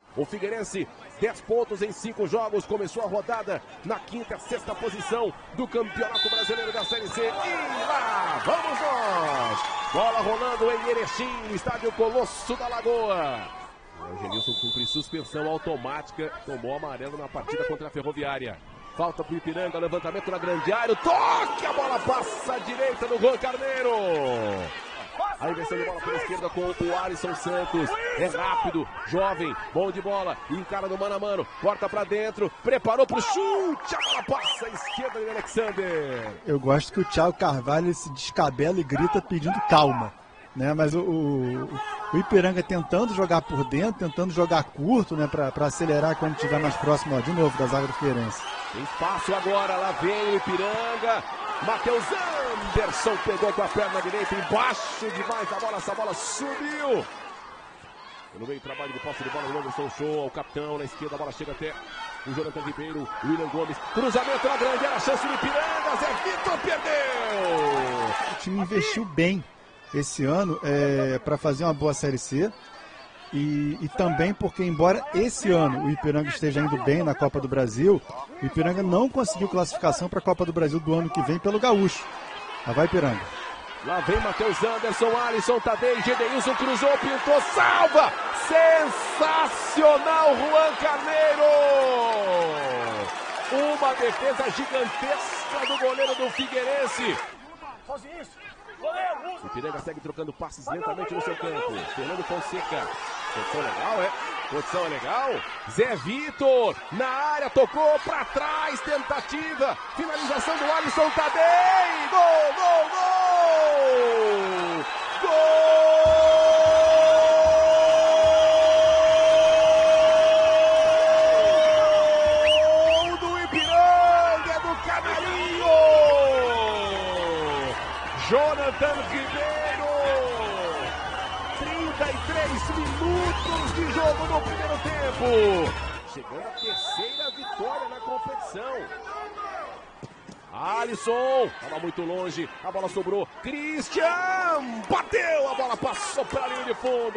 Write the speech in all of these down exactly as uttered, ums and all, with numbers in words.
O Figueirense, dez pontos em cinco jogos, começou a rodada na quinta, sexta posição do Campeonato Brasileiro da Série C. E lá vamos nós! Bola rolando em Erechim, no estádio Colosso da Lagoa. O Genilson cumpre suspensão automática, tomou amarelo na partida contra a Ferroviária. Falta para o Ipiranga, levantamento na grande área, toque, a bola passa à direita do Juan Carneiro. A inversão de bola pela esquerda com o Alisson Santos. É rápido, jovem, bom de bola. Encara no mano a mano, corta pra dentro. Preparou pro chute, a bola passa à esquerda de Alexander. Eu gosto que o Thiago Carvalho se descabela e grita pedindo calma, né? Mas o, o, o Ipiranga tentando jogar por dentro, tentando jogar curto, né? Pra, pra acelerar quando estiver mais próximo, ó, de novo, da zaga do Figueirense. Tem espaço agora, lá vem o Ipiranga. Matheus Anderson pegou com a perna direita, embaixo demais a bola, essa bola subiu. No meio trabalho de posse de bola, o Anderson Show, o capitão na esquerda, a bola chega até o Jonathan Ribeiro, o William Gomes, cruzamento na grande, era a chance do Ipiranga, Zé Vitor perdeu. O time investiu bem esse ano é, para fazer uma boa Série C. E, e também porque, embora esse ano o Ipiranga esteja indo bem na Copa do Brasil, o Ipiranga não conseguiu classificação para a Copa do Brasil do ano que vem pelo Gaúcho. Lá vai Ipiranga. Lá vem Matheus Anderson, Alisson, Tadei, Gedeilson cruzou, pintou, salva! Sensacional, Juan Carneiro! Uma defesa gigantesca do goleiro do Figueirense. O Ipiranga segue trocando passes lentamente no seu campo. Fernando Fonseca. Posição legal, é? Posição é legal. Zé Vitor na área, tocou pra trás, tentativa. Finalização do Alisson Tadei. Gol, gol, gol! Gol do Ipiranga, do Canarinho! Jonathan Ribeiro, trinta e três minutos de jogo no primeiro tempo. Chegando a terceira vitória na competição. Alisson, estava muito longe, a bola sobrou. Christian, bateu, a bola passou para a linha de fundo.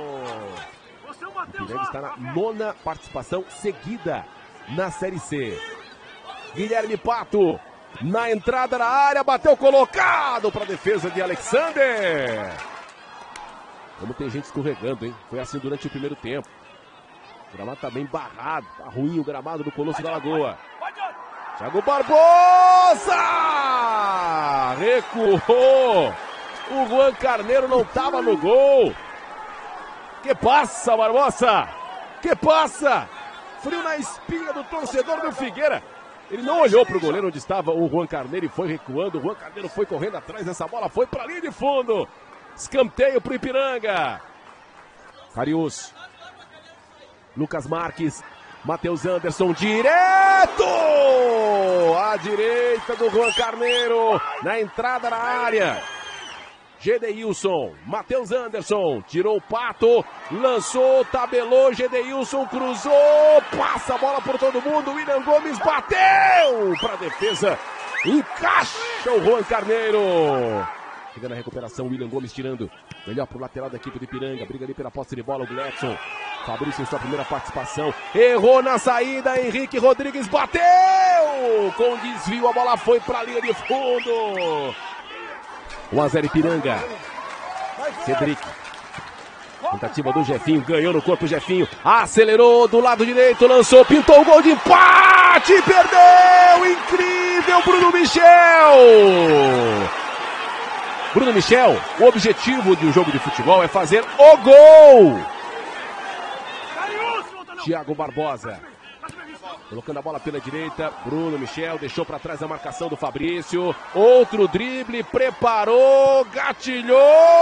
O Ipiranga está na nona participação seguida na Série C. Guilherme Pato. Na entrada da área, bateu colocado para a defesa de Alexander. Como tem gente escorregando, hein? Foi assim durante o primeiro tempo. O gramado tá bem barrado, tá ruim o gramado do Colosso da Lagoa. Thiago Barbosa! Recuou. O Juan Carneiro não tava no gol. Que passa, Barbosa? Que passa? Frio na espinha do torcedor do Figueira. Ele não olhou para o goleiro onde estava o Juan Carneiro e foi recuando. O Juan Carneiro foi correndo atrás dessa bola, foi para a linha de fundo. Escanteio para o Ipiranga. Carius. Lucas Marques. Matheus Anderson direto! À direita do Juan Carneiro. Na entrada da área. Gedeilson, Matheus Anderson, tirou o Pato, lançou, tabelou, Gedeilson cruzou, passa a bola por todo mundo, William Gomes bateu para a defesa, encaixa o Juan Carneiro. Chega na recuperação, William Gomes tirando, melhor para o lateral da equipe do Ipiranga, briga ali pela posse de bola, o Gledson. Fabrício em sua primeira participação, errou na saída, Henrique Rodrigues bateu, com desvio a bola foi para a linha de fundo. um a zero Ipiranga. Cedric. Tentativa do Jefinho. Ganhou no corpo o Jefinho. Acelerou do lado direito. Lançou. Pintou o gol de empate. Perdeu. Incrível. Bruno Michel. Bruno Michel. O objetivo do jogo de futebol é fazer o gol. Thiago Barbosa. Colocando a bola pela direita, Bruno Michel deixou para trás a marcação do Fabrício. Outro drible, preparou, gatilhou!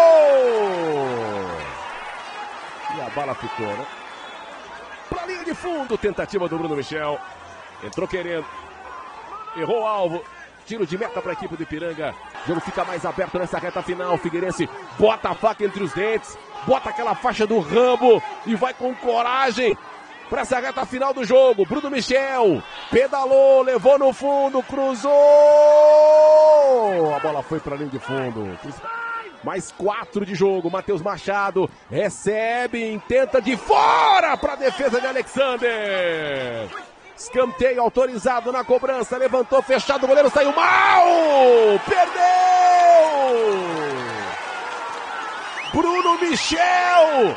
E a bola ficou, né? Para a linha de fundo, tentativa do Bruno Michel. Entrou querendo, errou o alvo. Tiro de meta para a equipe do Ipiranga. O jogo fica mais aberto nessa reta final. O Figueirense bota a faca entre os dentes, bota aquela faixa do Rambo e vai com coragem para essa reta final do jogo. Bruno Michel pedalou, levou no fundo, cruzou. A bola foi para a linha de fundo. Mais quatro de jogo. Matheus Machado recebe, tenta de fora para a defesa de Alexander. Escanteio autorizado na cobrança. Levantou, fechado, o goleiro saiu mal. Perdeu. Bruno Michel.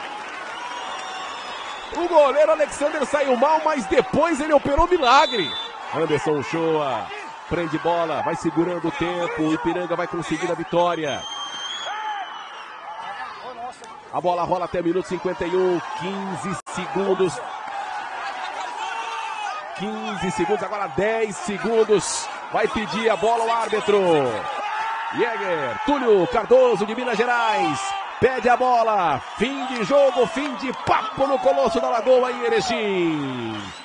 O goleiro Alexander saiu mal, mas depois ele operou milagre. Anderson Uchoa prende bola, vai segurando o tempo. O Ipiranga vai conseguir a vitória. A bola rola até minuto cinquenta e um, quinze segundos. quinze segundos, agora dez segundos. Vai pedir a bola o árbitro. Jäger, Túlio Cardoso de Minas Gerais. Pede a bola. Fim de jogo, fim de papo no Colosso da Lagoa em Erechim.